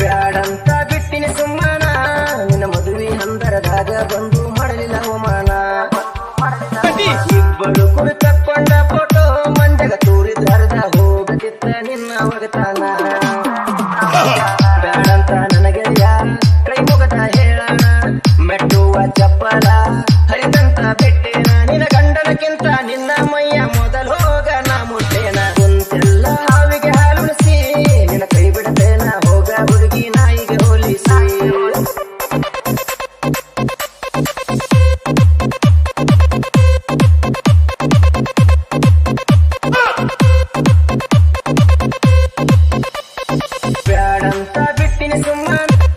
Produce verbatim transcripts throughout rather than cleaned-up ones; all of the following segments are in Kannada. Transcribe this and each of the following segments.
ಬ್ಯಾಡಂತ ಬಿಟ್ಟಿನಿ ಸುಮ್ಮನ ನಿನ್ನ ಮದುವೆ ಹಂದರದಾಗ ಬಂದು ಮಾಡಲಿಲ್ಲ ಅವಮಾನ ಇಬ್ಬರು ಕುಡಿ ತಕ್ಕೊಂಡ ಫೋಟೋ ಮಂಜಗ ತೂರಿದಾರದ ಹೋಗದಿತ್ತ ನಿನ್ನ ಒಗತಾನ ಬ್ಯಾಡಂತ ನನಗೆಯ ಕೈ ಮುಗದ ಹೇಳಣ ಮೆಟ್ಟುವ ಚಪ್ಪಲ ಹರಿದಂತ ಬಿಟ್ಟೇನ ನಿನ್ನ ಗಂಡನಕ್ಕಿಂತ ನಿನ್ನ ಮೈಯ ಮೊದಲು ಹೋಗ ನಾ ಮುಟ್ಟೇನ ಕುಂತೆಲ್ಲ ಹಾವಿಗೆ ಹಾಲುಣಿಸಿ ನಿನ್ನ ಕೈ ಬಿಡತೇನ ಹೋಗ ಹುಡುಗಿ ನಾಯಿಗೆ ಹೋಲಿಸಿ ಬ್ಯಾಡಂತ ಬಿಟ್ಟಿನಿ ಸುಮ್ಮನ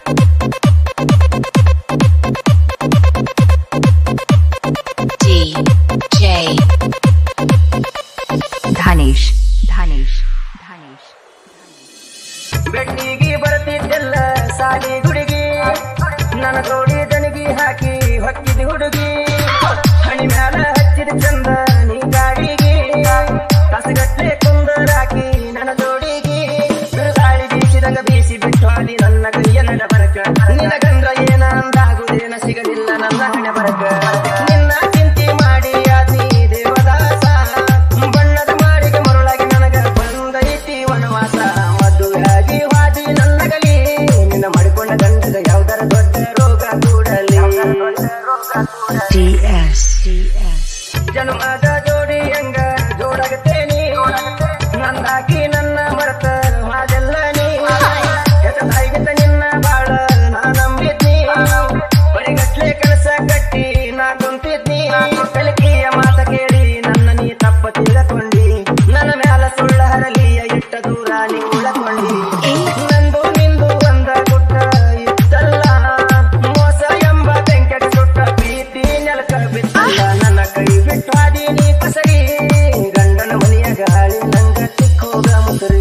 Danesh, Danesh, Danesh. ಬೆಟ್ಟಿಗೆ ಬರ್ತಿದ್ದೆಲ್ಲ ಸಾಲಿ ಹುಡುಗಿ ನನ್ನ ತೋಡಿ ದನಿಗಿ ಹಾಕಿ ಹೊಕ್ಕಿದ ಹುಡುಗಿ ಹಣಿ ಮ್ಯಾಲ ಹಚ್ಚಿದ ಚಂದ ನೀ ಗಾಡಿಗೆ ಕಸಗಟ್ಲೆ ಕುಂದರಾಕಿ ನನ್ನ ತೋಡಿಗಿ ಗಾಳಿ ಬೀಸಿದಂಗ ಬೀಸಿ ಬಿಟ್ಟು ಅಲ್ಲಿ ನನ್ನ ಕೈಯ ನಡ ಬರಕ ನಿನ್ನ ಗಂದ್ರ ಏನ ಅಂದಾಗುದೇನ ಸಿಗಲಿಲ್ಲ ನನ್ನ ಹಣೆ ಬರಕ ನಿನ್ನ ಚಿಂತೆ ಮಾಡಿ ಆದಿ ದೇವದಾಸ ಬಣ್ಣದ ಮಾರಿಗೆ ಮರುಳಾಗಿ ನನಗ ಬಂದೈತಿ ವನವಾಸ ಮದುವೆಯಾಗಿ ವಾದಿ ನನ್ನಗಲಿ ನಿನ್ನ ಮಾಡಿಕೊಂಡ ಗಂಡಗ ಯಾವ್ದರ ದೊಡ್ಡ ರೋಗ Kudli D S, D S. ಜನ್ಮದ ಜೋಡಿ ಹಂಗ ಜೋಡಾಗತ್ತೇನಿ ನಂದಾಕಿ ನನ್ನ ಮರತ ಹಾದೆಲ್ಲ ನೀ ಎತ್ತಾಗಿದ್ದ ನಿನ್ನ ಬಾಳ ನಾ ನಂಬಿದ್ನಿ ಬರಿಗಟ್ಲೆ ಕನಸ ಕಟ್ಟಿ ನಾ ಕುಂತಿದ್ನಿ ಕಲಿಕೆಯ ಮಾತ ಕೇಳಿ ನನ್ನ ನೀ ತಪ್ಪ ತಿಳಕೊಂಡಿ ನನ್ನ ಮ್ಯಾಲ ಸುಳ್ಳ ಹರಲಿಯ ಇಟ್ಟ ದೂರ ನೀ ಉಳಕೊಂಡಿ ನಂದು ನಿಂದು ಒಂದ ಗುಟ್ಟ ಇತ್ತಲ್ಲ ಮೋಸ ಎಂಬ ಬೆಂಕಟ ಸುಟ್ಟ ಪ್ರೀತಿ ನೆಲಕ ಬಿತ್ತಲ್ಲ ನನ್ನ ಕೈ ಬಿಟ್ಟು ಹಾದೀನಿ ಪಸರಿ ಗಂಡನ ಮನೆಯ ಗಾಳಿ ನಂಗ ತಿಕ್ಕೋಗ Musari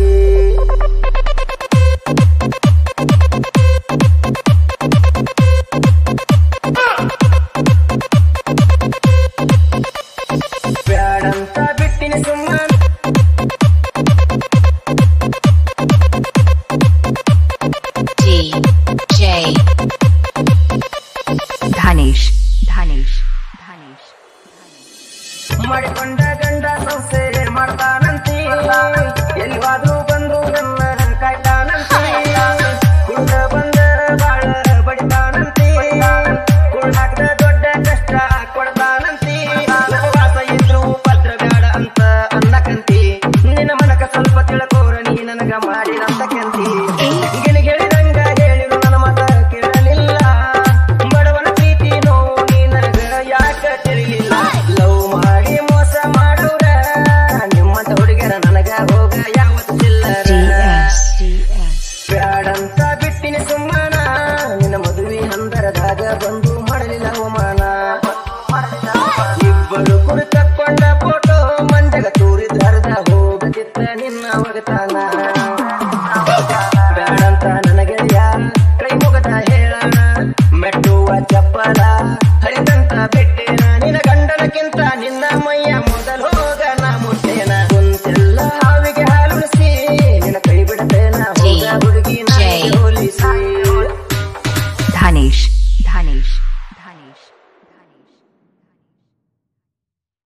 ಬ್ಯಾಡಂತ ಬಿಟ್ಟಿನಿ ಸುಮ್ಮನ D J Danesh, Danesh, Danesh. ಮಾಡಿಕೊಂಡ ಗಂಡ ಸಂಸೆ ಮಾಡ್ತಾನಂತಿ ಎಲ್ಲಿವಾದ್ರೂ ಬಂದು ನನ್ನ ಕಾಯ್ತಾನಂತಿ ಕುಂಡ ಬಂದ ಬಾಳ ಬಡಿತಾನಂತಿ ಕುಳ್ಳಾಕದ ದೊಡ್ಡ ಕಷ್ಟ ಕೊಡ್ತಾನಂತಿ ಉಪವಾಸ ಇದ್ರು ಪತ್ರ ಬ್ಯಾಡ ಅಂತ ಅನ್ನಕಂತಿ ನಿನ್ನ ಮನಕ ಸ್ವಲ್ಪ ತಿಳ್ಕೋರ ನೀ ನನಗ ಮಾಡಿದಂತ ಕಂತಿ ಗಿಣಿಗೆಳಿದಂಗ ಹೇಳಿರು ನನ್ನ ಮಾತ ಕೇಳಲಿಲ್ಲ ಬಡವನ ಪ್ರೀತಿ ನೋವು ನೀನಗ ಯಾಕ ತಿರುಗಿಲ್ಲ ಲವ್ ಮಾಡಿ ಮೋಸ ಮಾಡೋರ ನಿಮ್ಮಂತ ಹುಡುಗರ ನನಗ ಹೋಗ ಯಾವತ್ತು ಚಿಲ್ಲರ D S, D S. ಬ್ಯಾಡಂತ